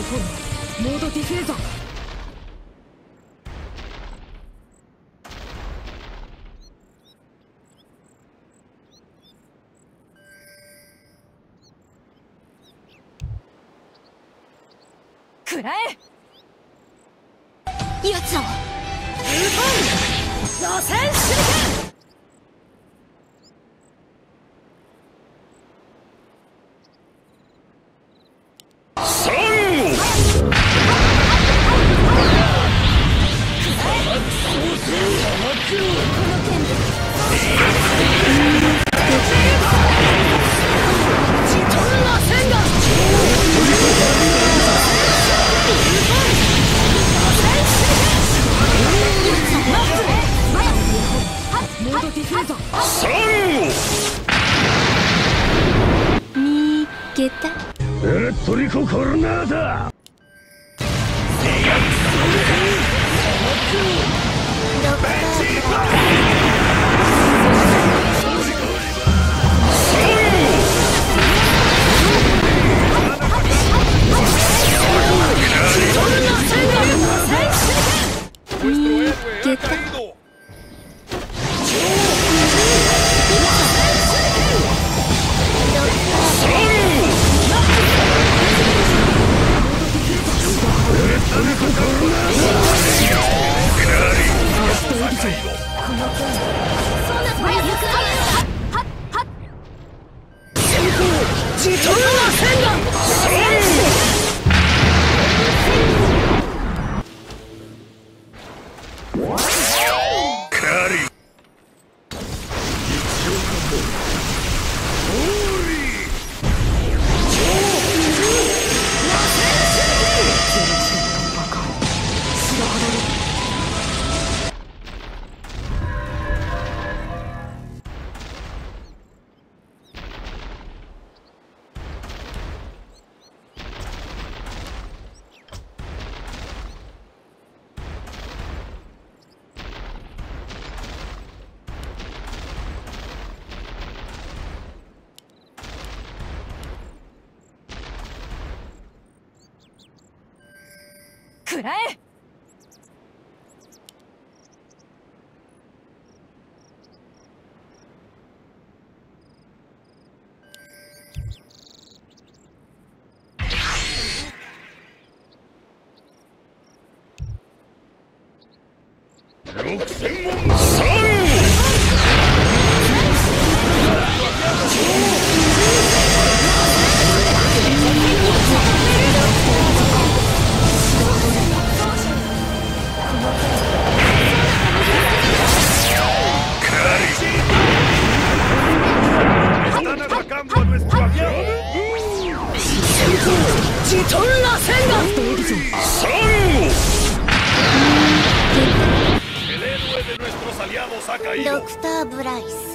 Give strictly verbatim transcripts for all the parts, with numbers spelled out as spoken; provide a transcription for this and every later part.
フォームモードディフューザー。 食らえ奴らはウーフォン螺旋手裏剣。 見けた。 えトリココルナーだ。 見けた。 食らえ六千問三ドクター・ブライス。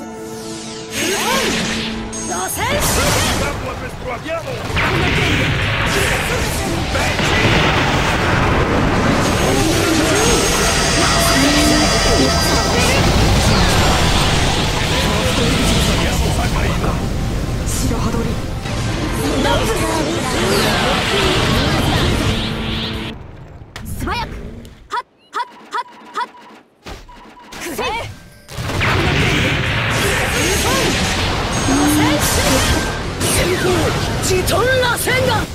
白羽取り。 素早くはっはっはっはっくれジトン螺旋丸。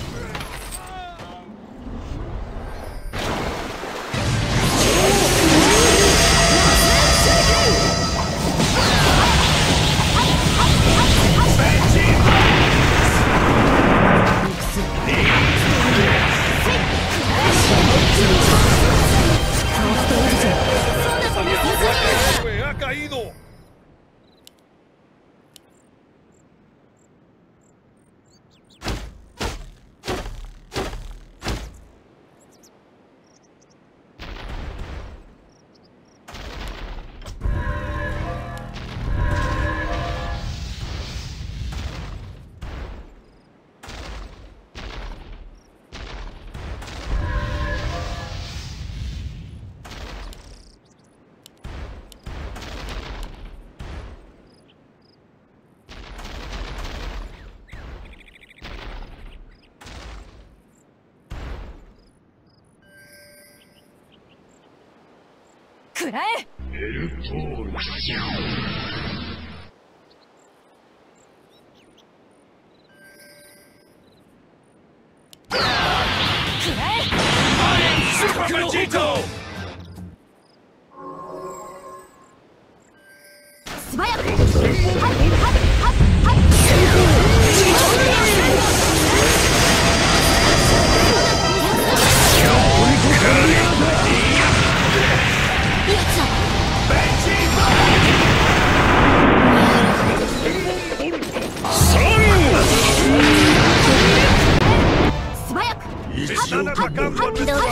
食らえ。 エルトール食らえ。 スーパーベジート素早く。はっはっはっはっ。素早く。 Están atacando a ドクターブ nuestro ライ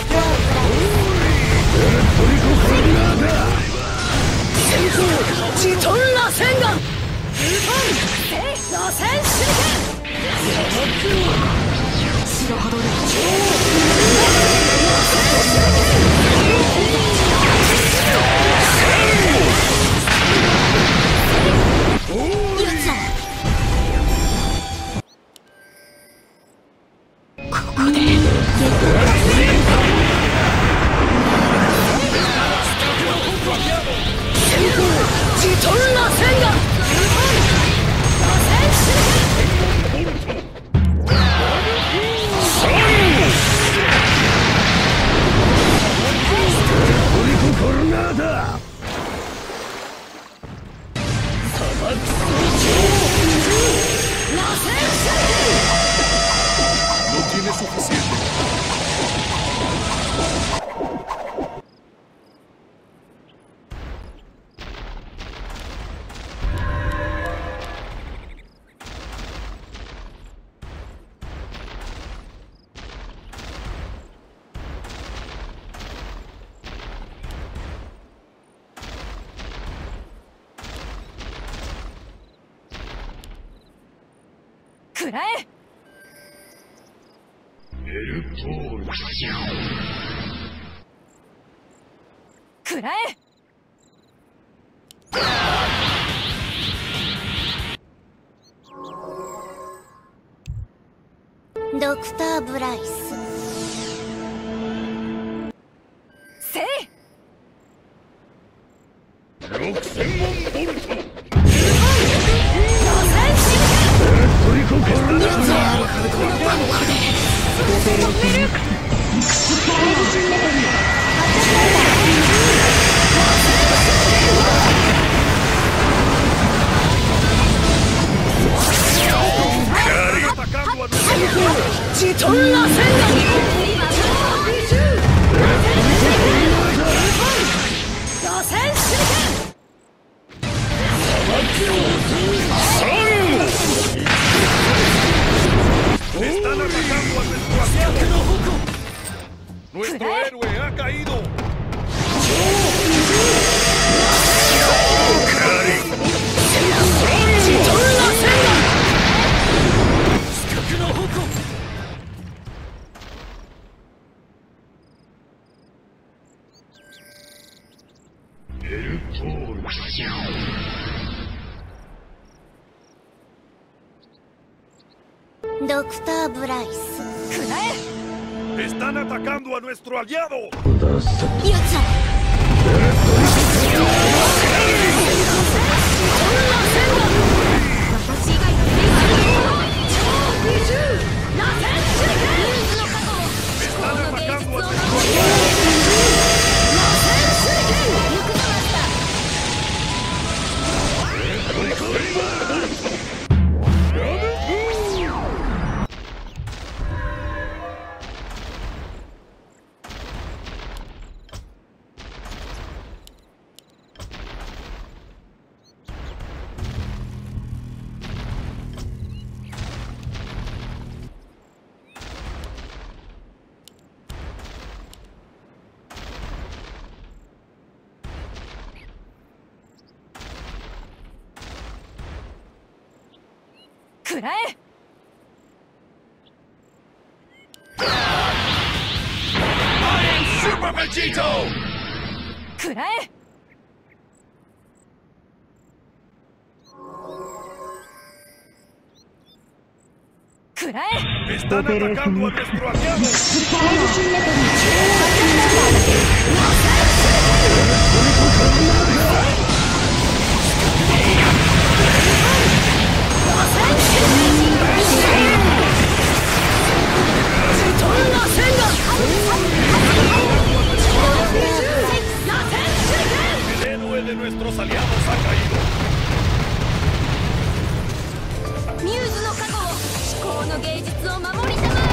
ジトンラセンガン。螺旋手裏白羽鳥スやつらここでゲッジトンラセンガン。螺旋手トリココロナーダ No tiene suficiente. 食らえ。 エルトール食らえ。 ドクターブライスせい。 ろくせんモンボルト螺旋トリココロナーダジトンラセンガン。螺旋手 Están atacando a nuestro aliado. Nuestro héroe ha caído. El Toro. ドクターブライス Están atacando a nuestro aliado. やつら私以外の手が超二重螺旋手裏の過去を Están atacando a 螺 nuestro 旋手行くぞマスター 食らえ Super Vegito. 食らえ食食らえ ¡Están atacando a nuestro aliado! ¡El héroe de nuestros aliados ha caído! ミューズの加護を思考の芸術を守りたま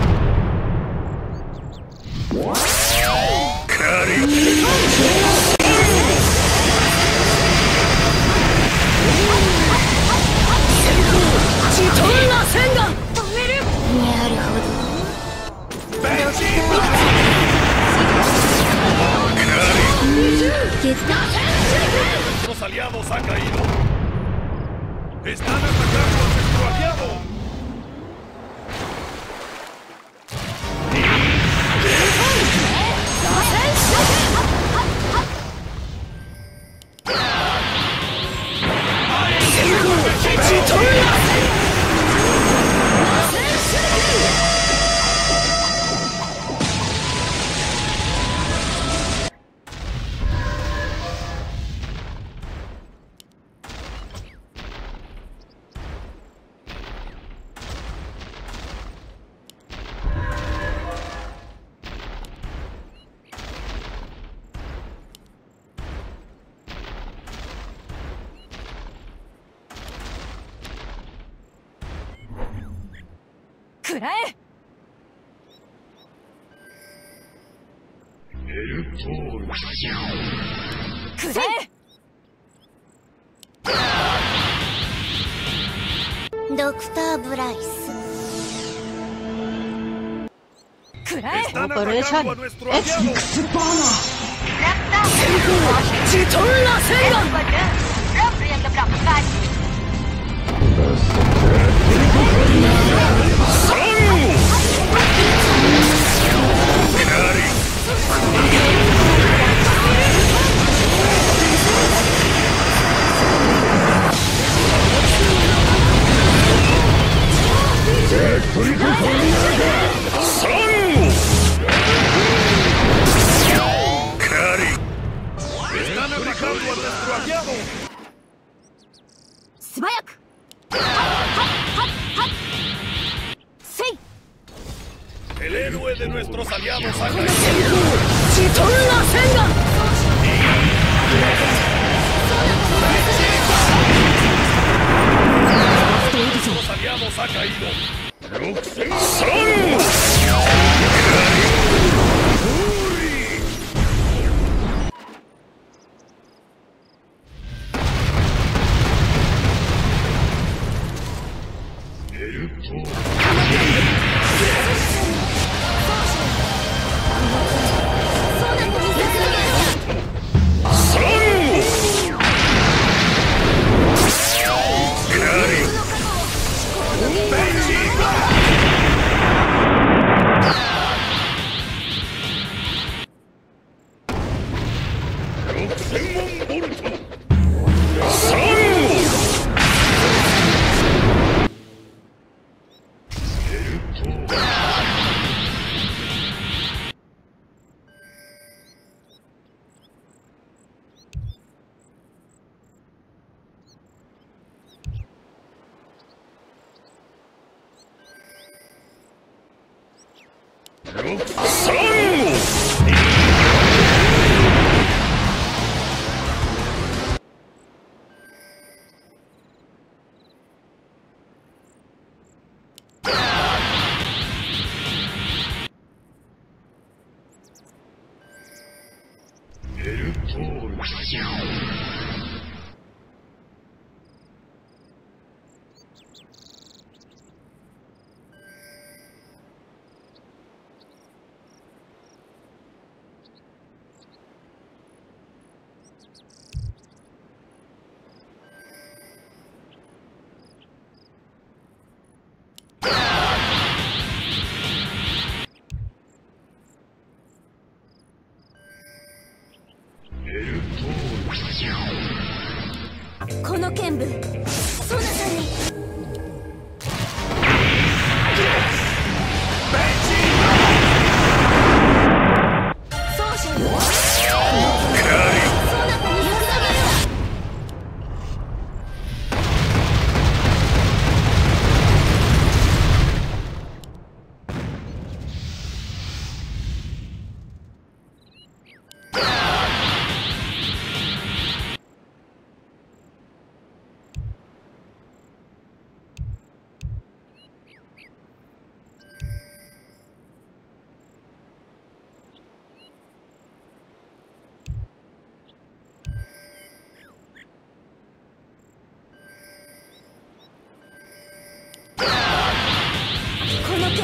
えカリジトンラ戦が止めるなるほど。 ベンジゲット。 ¡Nuestros aliados ha caído! ¡Están atacando a nuestro aliado! 食らえ食らえドクター・ブライス。 食らえ ¡Están atacando a nuestro aliado! ジトンラ戦がเริ่มเรียนลำดับการ ¡Están atacando a nuestro aliado! 素早くせい ¡El héroe de nuestros aliados ha caído! ジトンラ戦が ¡Nuestros aliados ha caído!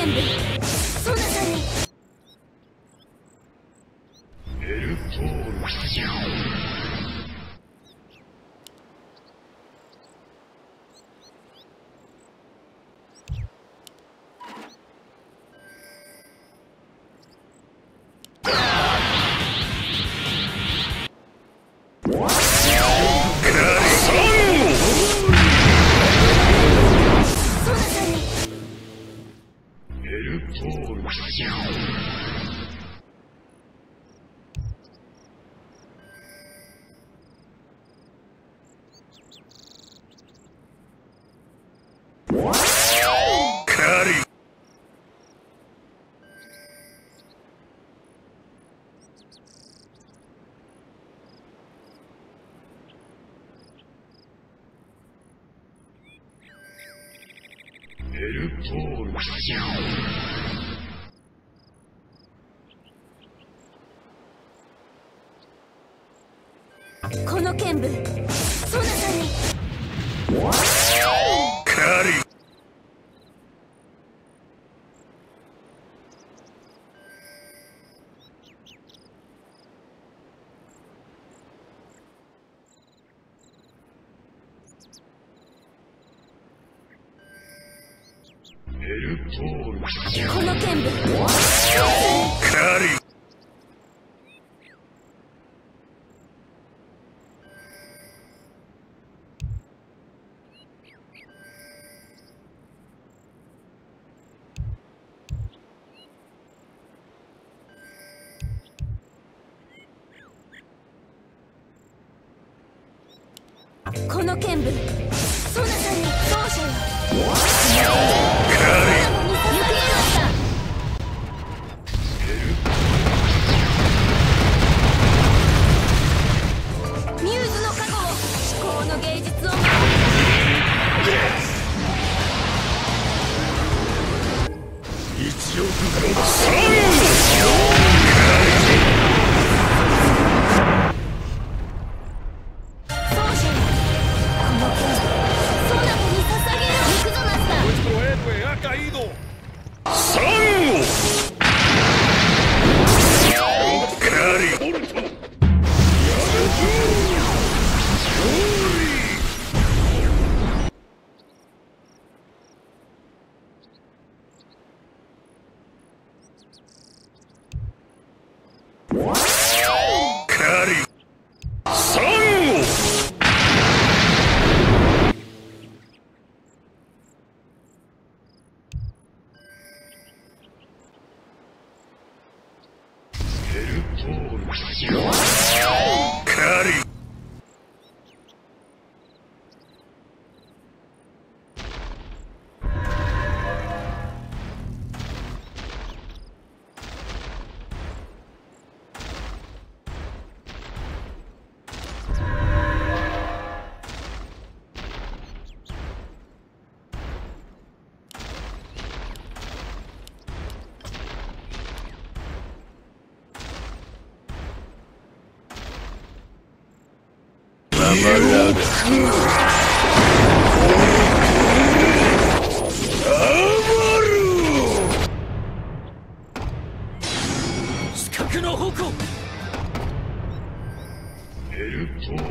剣舞そなたにエルトール。エルトール。 この剣舞そなたにカリ。エルトール。 この剣舞カリ。 この剣舞そなたに奏者よミューズの加護を至高の芸術を守一億五千。 死角の矛エルトール。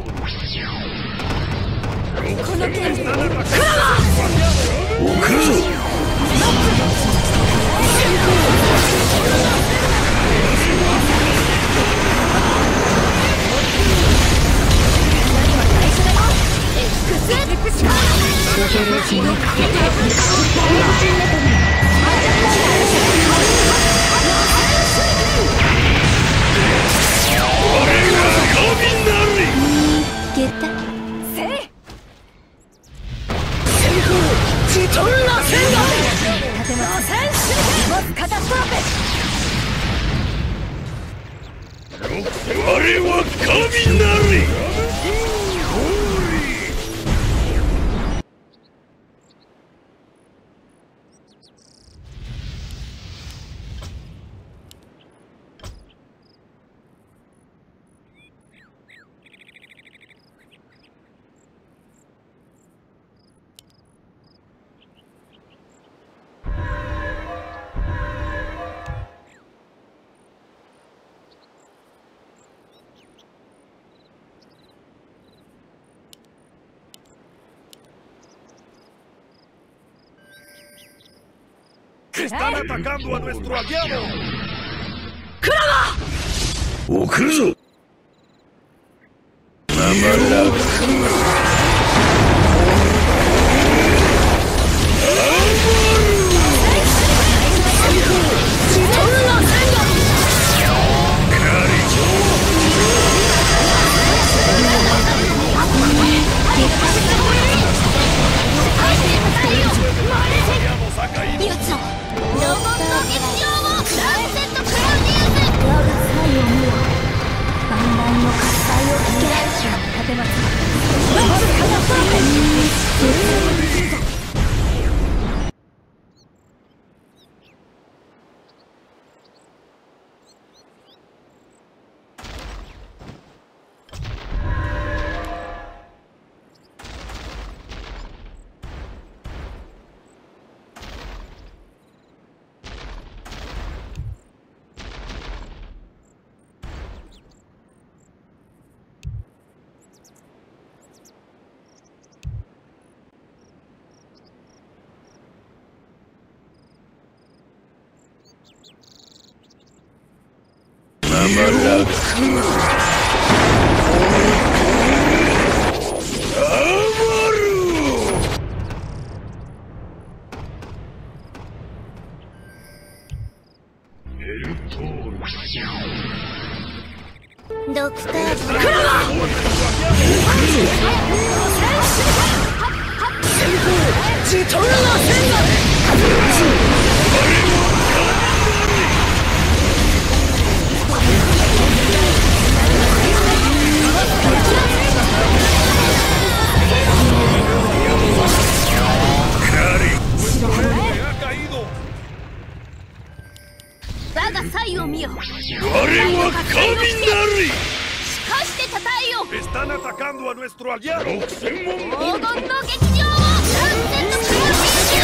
この剣舞送るぞ。 ゲタせい先行ジトンラセンガ立てませんまずカタストラペ我は神なり。 Están atacando a nuestro aliado. クラマ送るぞ。ママラクママラクドクターブライスジトルナ戦だ。 我が才を見よ。 我は神なり。 しかしてたたえよ。 Están atacando a nuestro aliado. 六千門黄金の劇場を断然とクラ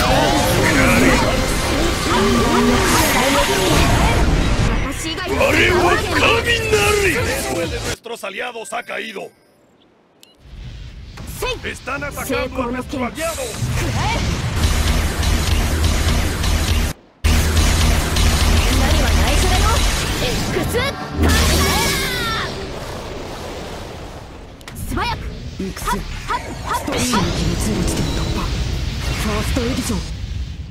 私が我は神なり。 El héroe de nuestros aliados ha caído. Están atacando a nuestro aliado. 何は内緒だよ。X 素早く。 行くぜ。新規密輸地点突破。ファーストエディション。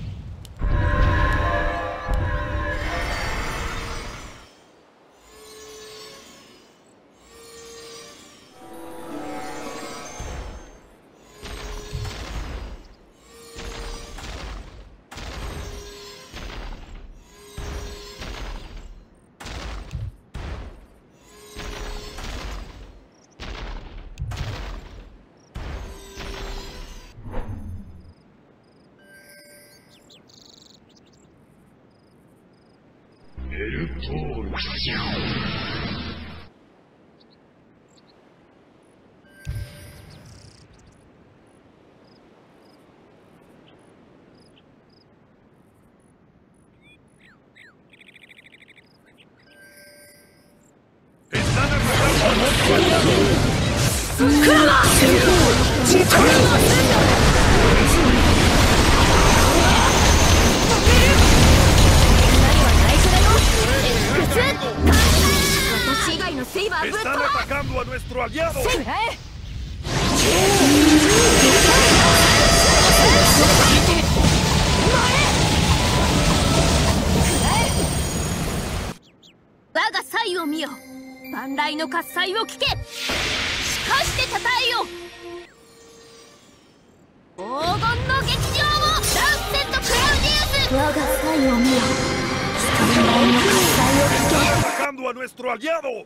エルトール。 Están atacando a nuestro aliado. クラマジトルナ戦だ。 私以外のセイバーぶっ Están atacando a nuestro aliado. 我が才を見よ。万来の喝采を聞け。しかしてたたえよ。黄金の劇場をランセント・クラウディウス。我が才を見よ。万来の喝采を聞け。 Atacando a nuestro aliado.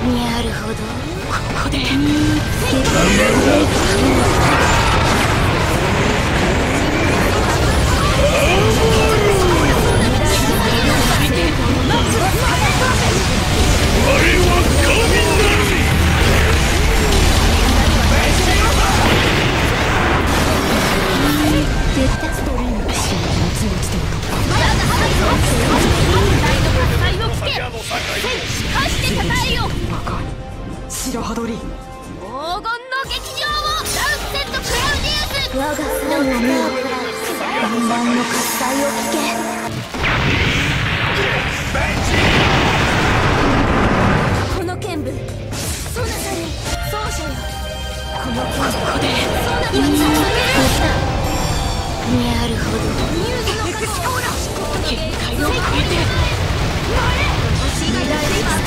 なるほど、ここで白羽鳥、 黄金の劇場をランセット・クラウディウス。我が最後の万々の喝采を聞け。この剣舞、そなたに奏者よ。この剣舞でそなたに捧げる。なるほど、ミューズの過去オーラ限界を超えて私がやっています。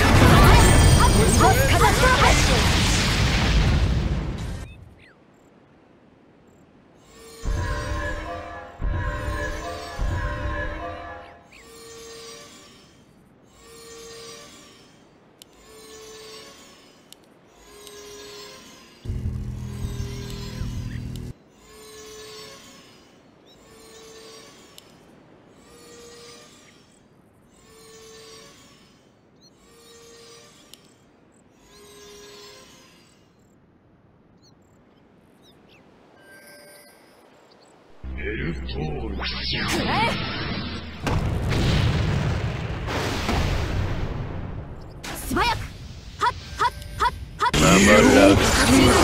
エルトール素早く、はっはっはっはっはっ。 ママラク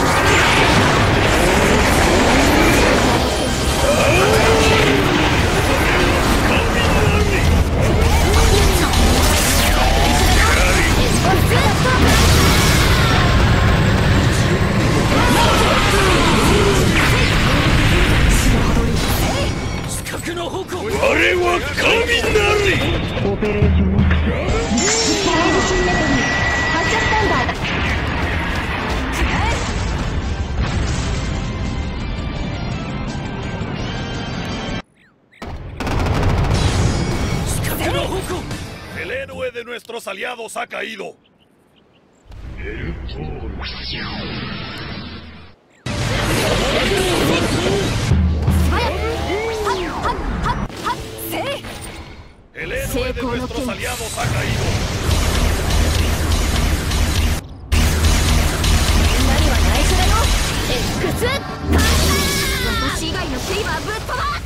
我は神なり。 オペレーションスタイルシンメトリー発射スタンバイだ。 El héroe de nuestros aliados ha caído. エルトール El héroe de nuestros aliados ha caído. みんなには内緒だよ。X 私以外のセイバーぶっ飛ばす。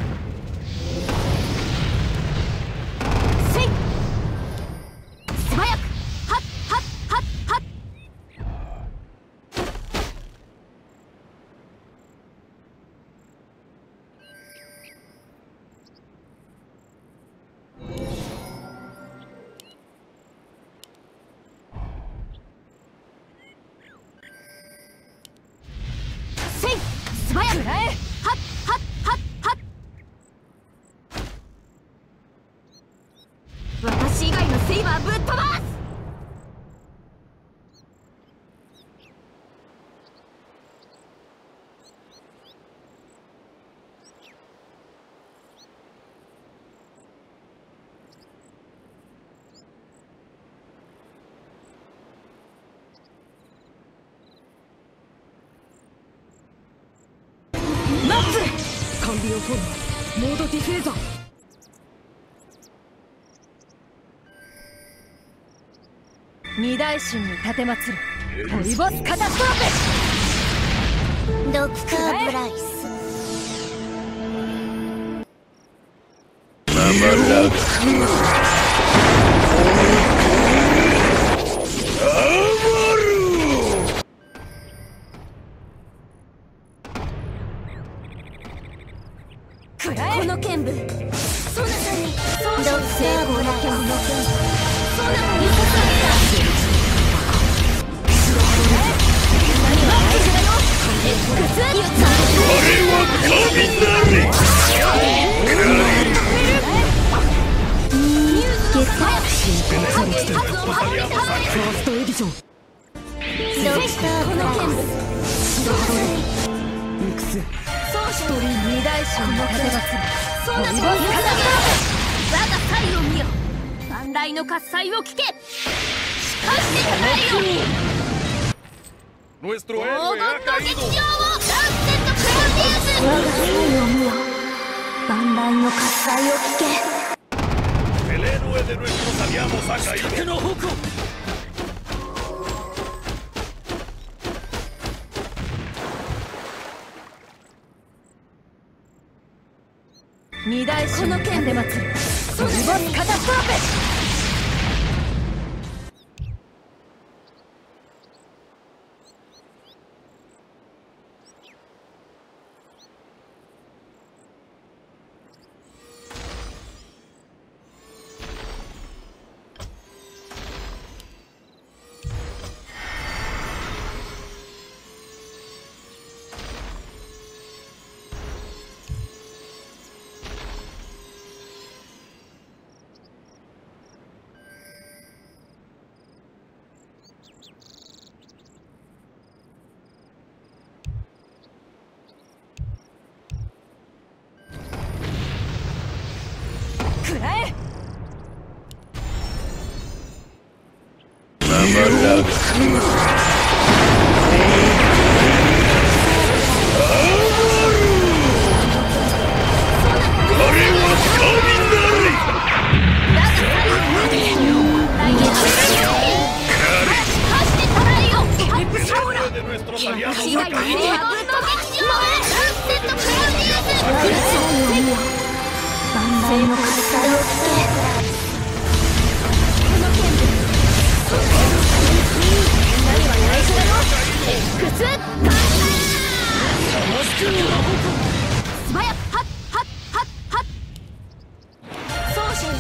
せい素早く、はっはっはっはっ。せい素早く、はっはっはっはっ。私以外のセイバーぶっ飛ばす。 ナッツ完備を取るモードディフェーザー。 二大神に立てまつるポリボスカタストロフ。 ドクター・ブライス。 ママラクこの剣舞、そなたに奏者の成功の剣舞、そなたに捧げた。何は大事だよ。X 我は神なり。 ミューズの素早くフ神数を守りたまえ。 ファーストエディションドクター・この剣舞、そなたにミックス奏者の二大神に立てまつるそなたに捧げる。我が才を見よ。万来の喝采を聞け。 Nuestro 黄金 héroe の ha 劇 caído. 場をランセット・クラウディウス。 我が才を見よ。万雷の喝采を聞け。 El héroe de nuestros aliados ha caído. の矛二大この剣で祭るそのボスカタストロフェ。食らえ。 de nuestros aliados 被害 ha の caído. 黄金の劇場へランセット・クラウディウス。 我が才を見よ。万雷の喝采を聞け。この剣で何は内緒だよ。 くすっ素早くはっはっはっはっ。 奏者よ。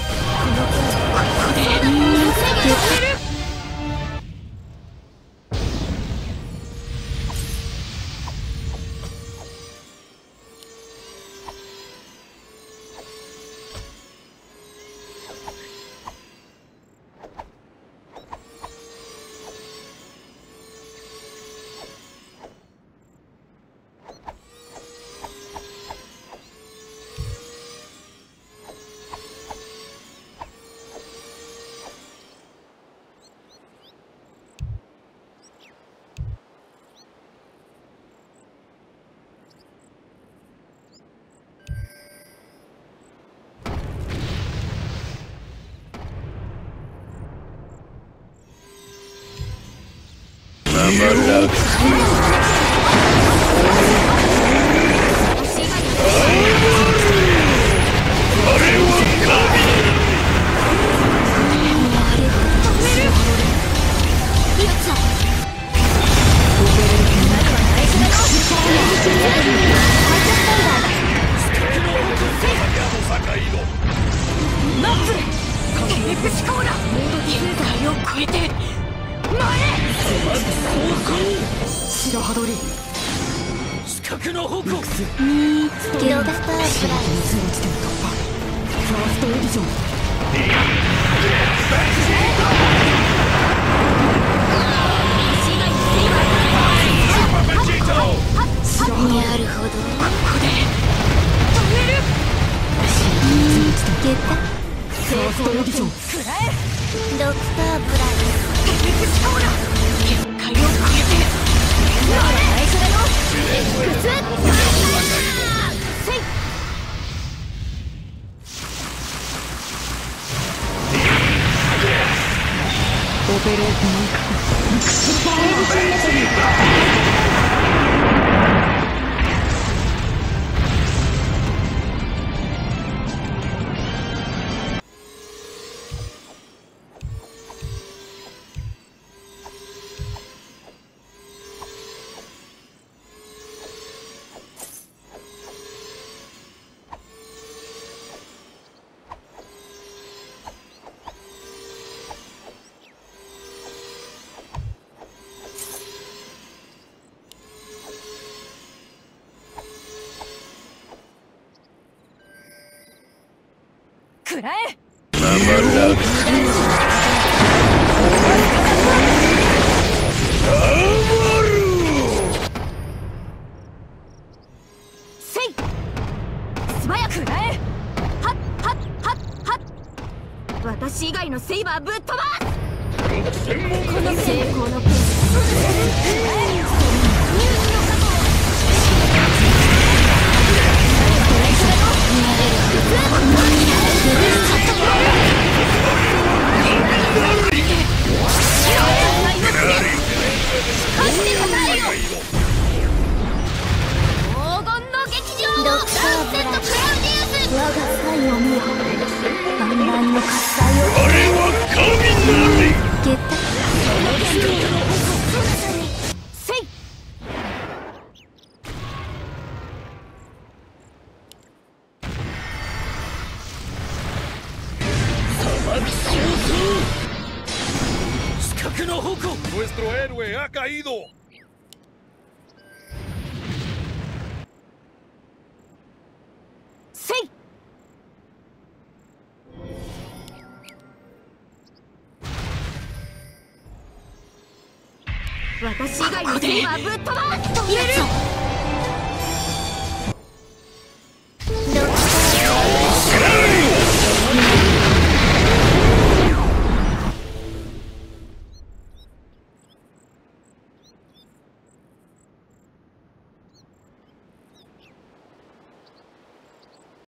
食らえ。せい。素早く食らえ。はっはっはっはっ。私以外のセイバーぶっ飛ばす。 この成功のペース我が才を見よ万々の喝采を我は神なりゲッタせい死角の矛 ¡Nuestro héroe ha caído! せい私以外の手はぶっ飛ば入れる